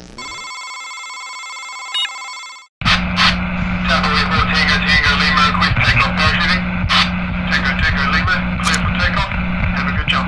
Tango 4 Tango Tango Lima, quick takeoff parachuting. Tango Tango Lima, clear for takeoff. Have a good jump.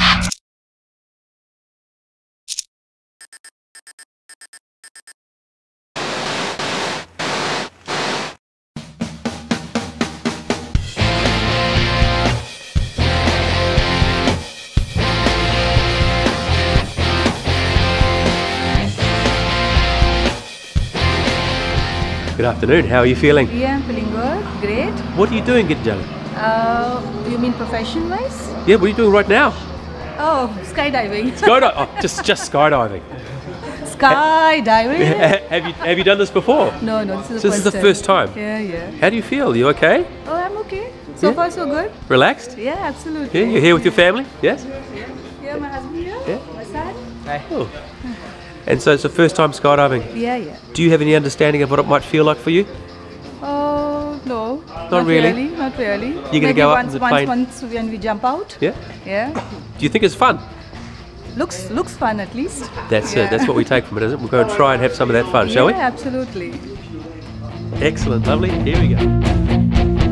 Good afternoon, how are you feeling? Yeah, I'm feeling good. Great. What are you doing, Ginjali? You mean profession-wise? Yeah, what are you doing right now? Oh, skydiving. Skydiving? Oh, just skydiving. Skydiving? Have you done this before? No, this is So the this first is the first time? Yeah. How do you feel? You okay? Oh, I'm okay. So Yeah. far, so good. Relaxed? Yeah, absolutely. Yeah, you're here with your family? Yes? Yeah, my husband here. Yeah. My son. Oh. And so it's the first time skydiving. Yeah. Do you have any understanding of what it might feel like for you? Oh, no. Not really? Not really. You're gonna Maybe go up in once, the plane? once when we jump out. Yeah? Yeah. Do you think it's fun? Looks fun at least. That's Yeah. it. That's what we take from it, isn't it? We'll go and try and have some of that fun, shall we? Yeah, absolutely. Excellent, lovely. Here we go.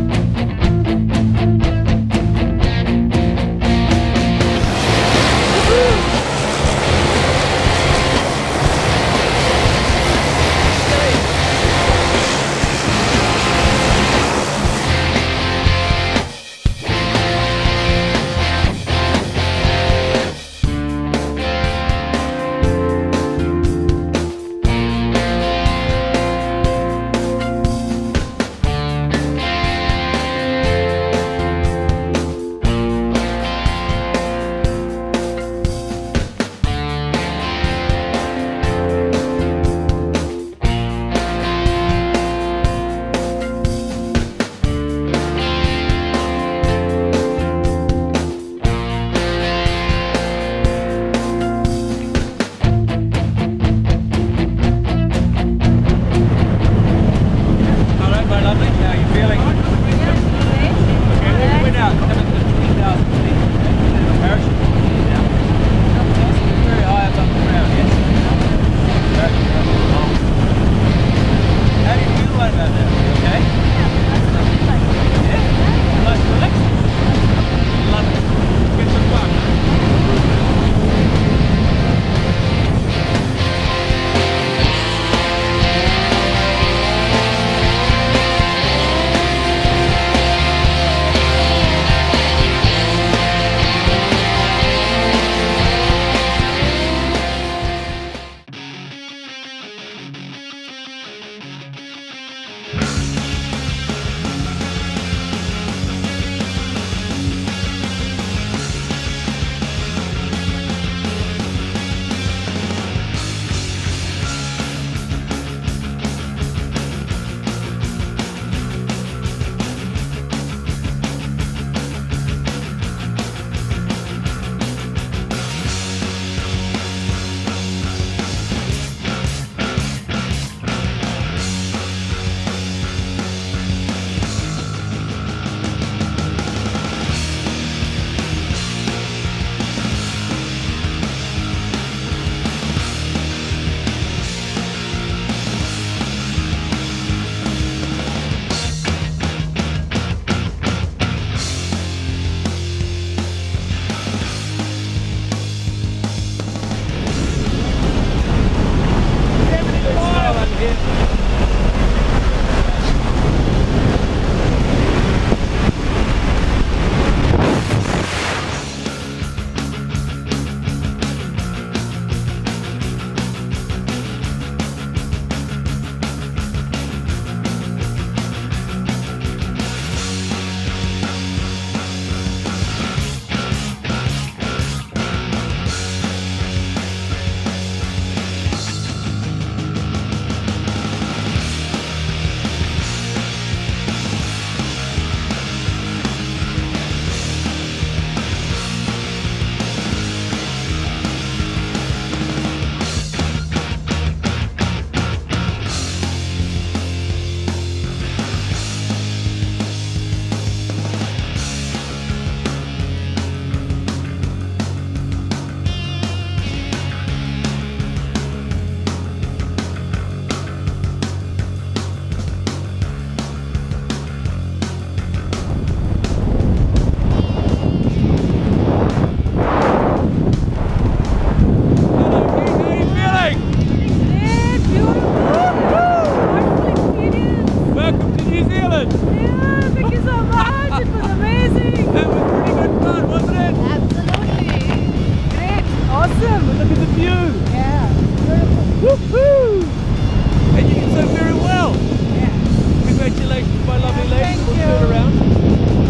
Woohoo! And you did so very well. Congratulations, my lovely lady. We'll turn around.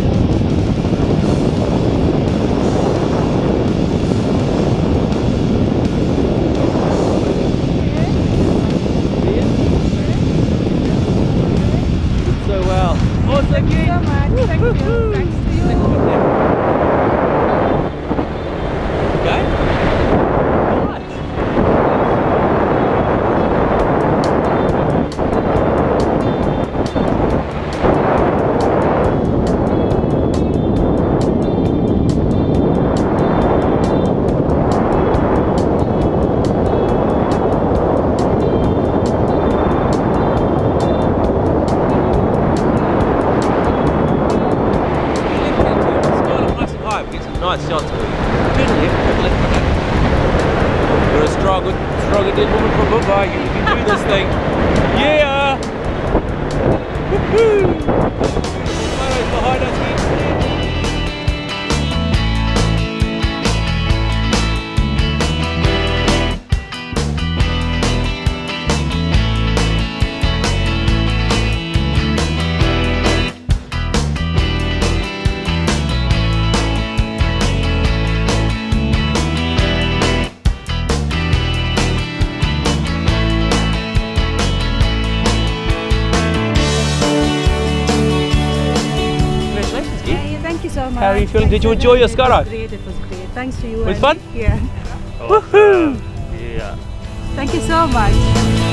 So well. Oh, thank you so much. Thank you. Thanks to you. Okay. Nice. Nice shots. Turn left, okay. You're a strong Indian woman from Mumbai. You can do this thing. Yeah! Woohoo! Photos behind us, kids. Thank you so much. How are you feeling? Did you enjoy your skydive? It was great. Thanks to you. Was it and- fun? Yeah. Woohoo! Yeah. Thank you so much.